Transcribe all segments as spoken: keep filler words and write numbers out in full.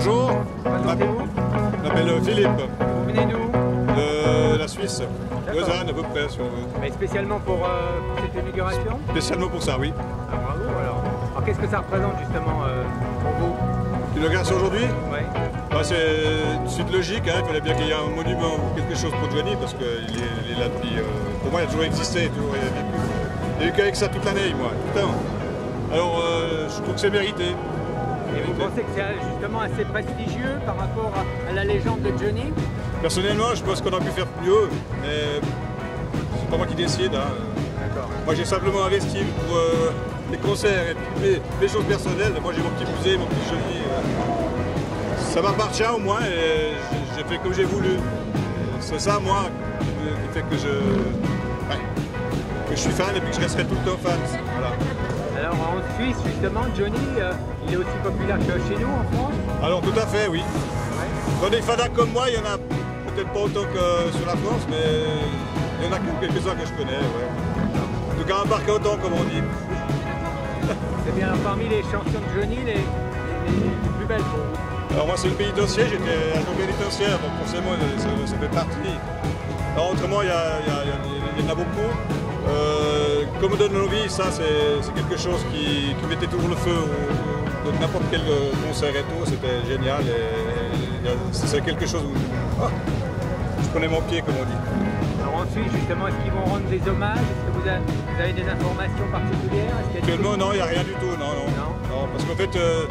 Bonjour, Présentez-vous. je m'appelle Philippe, Vous venez d'où? de la Suisse, Lausanne à peu près si on veut. Mais spécialement pour, euh, pour cette inauguration? Spécialement pour ça, oui. Ah, bravo alors. Alors qu'est-ce que ça représente justement euh, pour vous? L'inauguration aujourd'hui, Oui. bah, c'est une suite logique, hein. Il fallait bien qu'il y ait un monument ou quelque chose pour Johnny parce qu'il est, il est là depuis... Euh, pour moi il a toujours existé, toujours, il a vécu. Il n'y a eu qu'avec ça toute l'année, moi, tout le temps. Alors euh, je trouve que c'est mérité. Et vous pensez que c'est justement assez prestigieux par rapport à, à la légende de Johnny? Personnellement, je pense qu'on a pu faire mieux, mais c'est pas moi qui décide. Hein. D'accord. Moi, j'ai simplement investi pour euh, les concerts et toutes mes, mes choses personnelles. Moi, j'ai mon petit musée, mon petit Johnny. Euh. Ça m'appartient au moins et j'ai fait comme j'ai voulu. C'est ça, moi, qui fait que je, ouais, que je suis fan et puis que je resterai tout le temps fan. Voilà. Alors en Suisse, justement, Johnny, euh, il est aussi populaire que chez nous en France? Alors, tout à fait, oui. Ouais. Dans des fadas comme moi, il y en a peut-être pas autant que sur la France, mais il y en a quelques-uns que je connais. Ouais. En tout cas, un par autant, comme on dit. C'est bien, alors, parmi les chansons de Johnny, les, les, les plus belles pour vous? Alors moi c'est le pénitentiaire, j'étais agent pénitentiaire, donc forcément ça, ça fait partie. Alors autrement il y, a, il, y a, il y en a beaucoup. Euh, comme on donne nos vies, ça c'est quelque chose qui, qui mettait toujours le feu au, au, de n'importe quel concert et tout, c'était génial. C'est quelque chose où oh, je prenais mon pied comme on dit. Alors ensuite justement, est-ce qu'ils vont rendre des hommages? Est-ce que vous avez, vous avez des informations particulières? Actuellement non, il n'y a rien du tout, non, non. non. non parce qu'en fait, euh,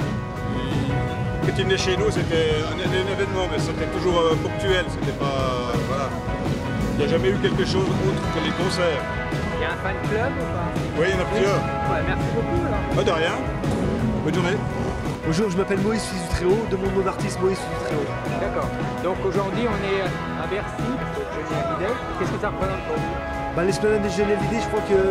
quand il venait chez nous, c'était un, un événement, mais c'était toujours euh, ponctuel, c'était pas... Euh, voilà. Il n'y a jamais eu quelque chose autre que les concerts. Il y a un fan club ou pas? Oui, il y en a plusieurs. Ouais, merci beaucoup alors. Pas de rien. Bonne journée. Bonjour, je m'appelle Moïse, fils du Très-Haut, de mon nom d'artiste Moïse, fils du Très-Haut. D'accord. Donc aujourd'hui on est à Bercy, Johnny Hallyday. Qu'est-ce que ça représente pour vous? Bah, l'esplanade de Johnny Hallyday, je crois que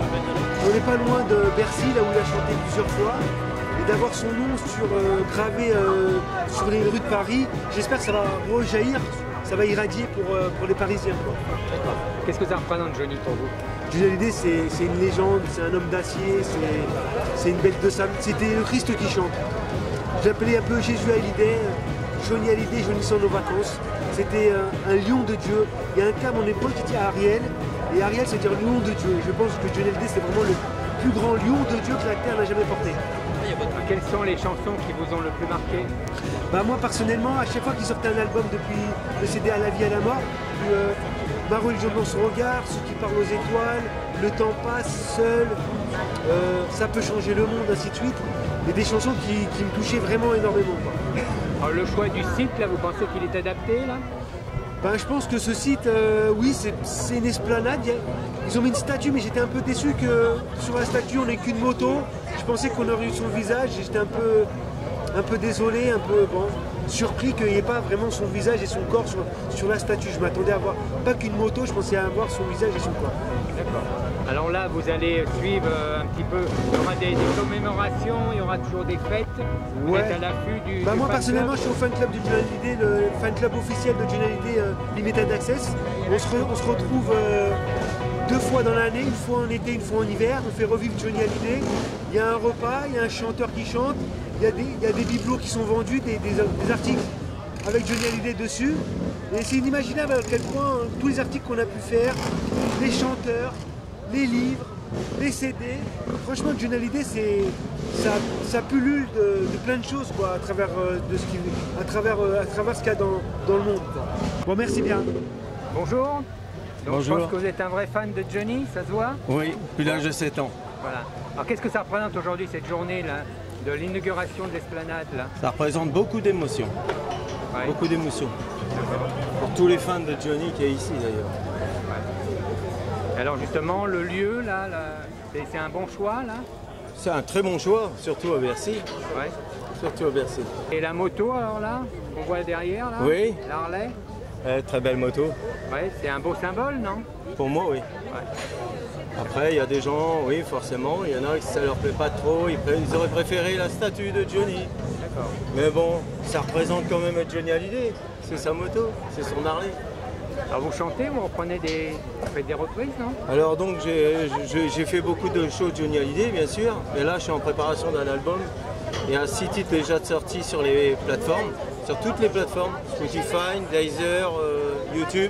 on n'est pas loin de Bercy, là où il a chanté plusieurs fois. Et d'avoir son nom sur, euh, gravé euh, sur les rues de Paris, j'espère que ça va rejaillir, ça va irradier pour, euh, pour les Parisiens. Qu'est-ce que ça représente Johnny pour vous? Johnny Hallyday, c'est une légende, c'est un homme d'acier, c'est une bête de sable. C'était le Christ qui chante. J'appelais un peu Jésus Hallyday, Johnny Hallyday, jaunissant nos vacances. C'était un, un lion de Dieu. Il y a un cas, mon époque, qui dit à Ariel, et Ariel, c'est dire lion de Dieu. Et je pense que Johnny Hallyday, c'est vraiment le plus grand lion de Dieu que la terre n'a jamais porté. Quelles sont les chansons qui vous ont le plus marqué? Bah moi personnellement, à chaque fois qu'il sortait un album depuis le C D À la vie à la mort, euh, Ma religion dans son regard, Ceux qui parlent aux étoiles, Le temps passe, Seul, euh, Ça peut changer le monde, ainsi de suite. Et des chansons qui, qui me touchaient vraiment énormément, quoi. Alors le choix du site, là, vous pensez qu'il est adapté là? Ben, je pense que ce site, euh, oui, c'est une esplanade. Ils ont mis une statue, mais j'étais un peu déçu que sur la statue, on n'ait qu'une moto. Je pensais qu'on aurait eu son visage. J'étais un peu, un peu désolé, un peu bon, surpris qu'il n'y ait pas vraiment son visage et son corps sur, sur la statue. Je m'attendais à voir pas qu'une moto, je pensais à voir son visage et son corps. D'accord. Alors là, vous allez suivre euh, un petit peu, il y aura des, des commémorations, il y aura toujours des fêtes. Vous Ouais. êtes à l'affût du, Bah du moi fan personnellement, club. je suis au fan club de Johnny Hallyday, le fan club officiel de Johnny Hallyday euh, Limited Access. On se, re, on se retrouve euh, deux fois dans l'année, une fois en été, une fois en hiver. On fait revivre Johnny Hallyday. Il y a un repas, il y a un chanteur qui chante, il y a des, il y a des bibelots qui sont vendus, des, des, des articles avec Johnny Hallyday dessus. Et c'est inimaginable à quel point hein, tous les articles qu'on a pu faire, les chanteurs, les livres, les C D, franchement Johnny Hallyday c'est ça, ça pullule de, de plein de choses quoi, à travers euh, de ce qui, à travers euh, à travers ce qu'il y a dans, dans le monde quoi. Bon merci bien. Bonjour. Donc, Bonjour. Je pense que vous êtes un vrai fan de Johnny, ça se voit? Oui, depuis l'âge de sept ans. Voilà. Alors qu'est-ce que ça représente aujourd'hui cette journée là, de l'inauguration de l'esplanade là? Ça représente beaucoup d'émotions. Ouais. Beaucoup d'émotions. Pour tous les fans de Johnny qui est ici d'ailleurs. Alors justement, le lieu là, là c'est un bon choix là? C'est un très bon choix, surtout à Bercy. Ouais. Surtout à Bercy. Et la moto alors là, qu'on voit derrière là? Oui. La Harley? Eh, très belle moto. Ouais, c'est un beau symbole, non? Pour moi, oui. Ouais. Après, il y a des gens, oui, forcément, il y en a qui ça leur plaît pas trop. Ils, pré ils auraient préféré la statue de Johnny. D'accord. Mais bon, ça représente quand même Johnny Hallyday. C'est sa moto, c'est son Harley. Alors vous chantez, vous reprenez des, vous faites des reprises, non? Alors donc j'ai fait beaucoup de shows de Johnny Hallyday bien sûr, mais là je suis en préparation d'un album Il y a six titres déjà de sortie sur les plateformes, sur toutes les plateformes, Spotify, Deezer, euh, YouTube.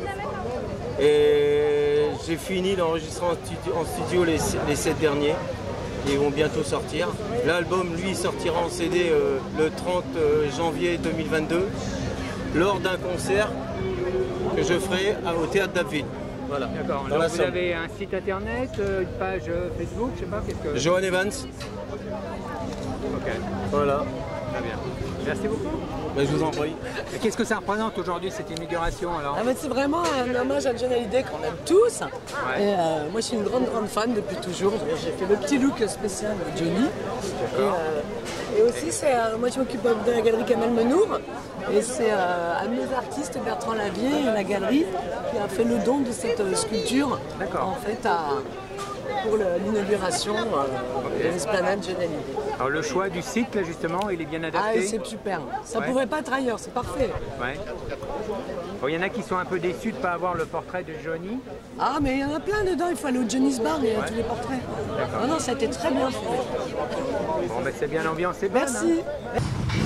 Et j'ai fini d'enregistrer en studio, en studio les, les sept derniers. Ils vont bientôt sortir. L'album, lui, sortira en C D euh, le trente janvier deux mille vingt-deux lors d'un concert que je ferai au Théâtre d'Abbeville. Voilà. D'accord. Alors vous avez un site internet, une page Facebook, je sais pas, qu'est-ce que... Johan Evans. Ok. Voilà. Très bien. Merci beaucoup. Ben, je vous en prie. Qu'est-ce que ça représente aujourd'hui cette inauguration alors? Ah, c'est vraiment un hommage à Johnny Hallyday qu'on aime tous. Ouais. Et, euh, moi je suis une grande grande fan depuis toujours. J'ai fait le petit look spécial de Johnny. Et, euh, et aussi c'est, euh, moi je m'occupe de la galerie Kamel Menour. Et c'est euh, un de nos artistes, Bertrand Lavier, et la galerie, qui a fait le don de cette euh, sculpture en fait, à, pour l'inauguration euh, de l'esplanade Johnny Hallyday. Alors le choix du site là justement, il est bien adapté. Ah, c'est super. Ça ouais. pourrait pas être ailleurs, c'est parfait. Ouais. Bon, il y en a qui sont un peu déçus de ne pas avoir le portrait de Johnny. Ah, mais il y en a plein dedans, il faut aller au Johnny's Bar, il y a ouais. tous les portraits. Non, non, ça a été très bien fait. Bon, ben c'est bien, l'ambiance est bonne. Merci. Hein.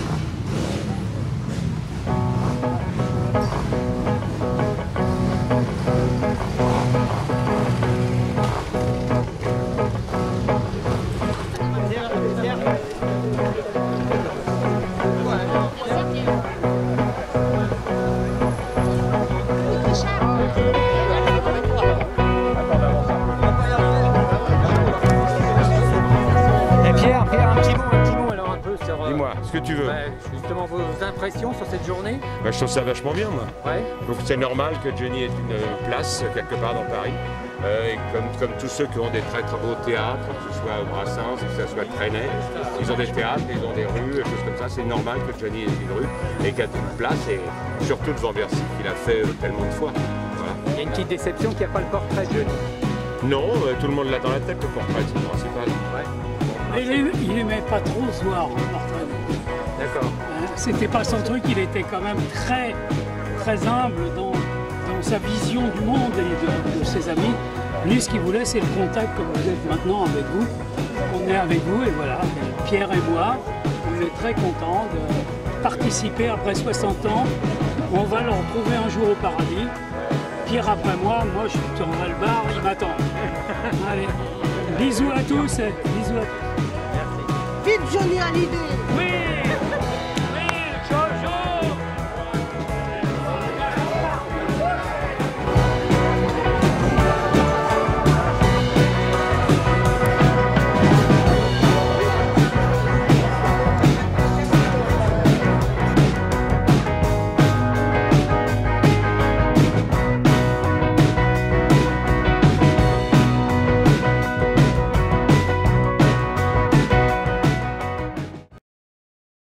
Dis-moi, ce que tu veux. Bah, justement, vos impressions sur cette journée? Bah, je trouve ça vachement bien, moi. Ouais. Donc c'est normal que Johnny ait une place quelque part dans Paris. Euh, et comme, comme tous ceux qui ont des très très beaux théâtres, que ce soit au Brassens, que ce soit le Trenet, ils ont des théâtres, ils ont des rues, des choses comme ça. C'est normal que Johnny ait une rue et qu'il y ait une place, et surtout devant Bercy, qu'il a fait tellement de fois. Voilà. Il y a une petite déception qu'il n'y a pas le portrait de Johnny. Non, euh, tout le monde l'a dans la tête, le portrait, c'est le principal. Ouais. Il n'aimait pas trop se voir en portrait. D'accord. C'était pas son truc, il était quand même très, très humble dans, dans sa vision du monde et de, de ses amis. Lui, ce qu'il voulait, c'est le contact comme vous êtes maintenant avec vous. On est avec vous et voilà, et Pierre et moi, on est très contents de participer après soixante ans. On va le retrouver un jour au paradis. Pierre après moi, moi je suis en Val-Bar, il m'attend. Allez, bisous à tous, bisous à tous. Vive Johnny Hallyday! Oui!